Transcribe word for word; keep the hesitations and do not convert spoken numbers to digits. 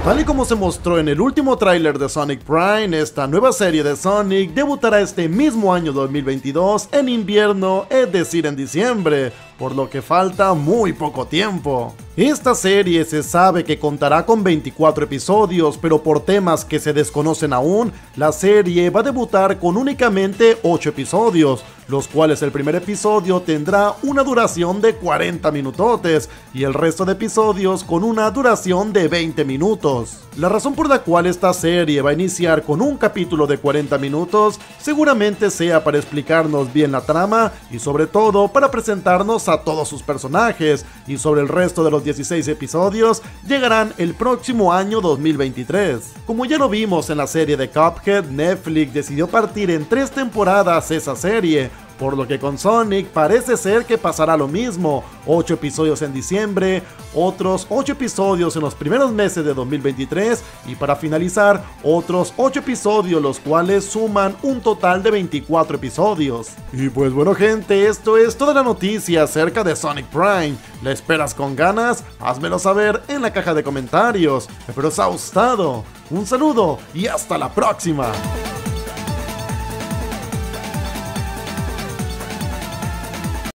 Tal y como se mostró en el último tráiler de Sonic Prime, esta nueva serie de Sonic debutará este mismo año dos mil veintidós en invierno, es decir en diciembre, por lo que falta muy poco tiempo. Esta serie se sabe que contará con veinticuatro episodios, pero por temas que se desconocen aún, la serie va a debutar con únicamente ocho episodios, los cuales el primer episodio tendrá una duración de cuarenta minutotes y el resto de episodios con una duración de veinte minutos. La razón por la cual esta serie va a iniciar con un capítulo de cuarenta minutos seguramente sea para explicarnos bien la trama y sobre todo para presentarnos a todos sus personajes, y sobre el resto de los dieciséis episodios llegarán el próximo año dos mil veintitrés. Como ya lo vimos en la serie de Cuphead, Netflix decidió partir en tres temporadas esa serie, por lo que con Sonic parece ser que pasará lo mismo, ocho episodios en diciembre, otros ocho episodios en los primeros meses de dos mil veintitrés y para finalizar otros ocho episodios, los cuales suman un total de veinticuatro episodios. Y pues bueno gente, esto es toda la noticia acerca de Sonic Prime. ¿La esperas con ganas? Házmelo saber en la caja de comentarios. Espero os ha gustado. Un saludo y hasta la próxima.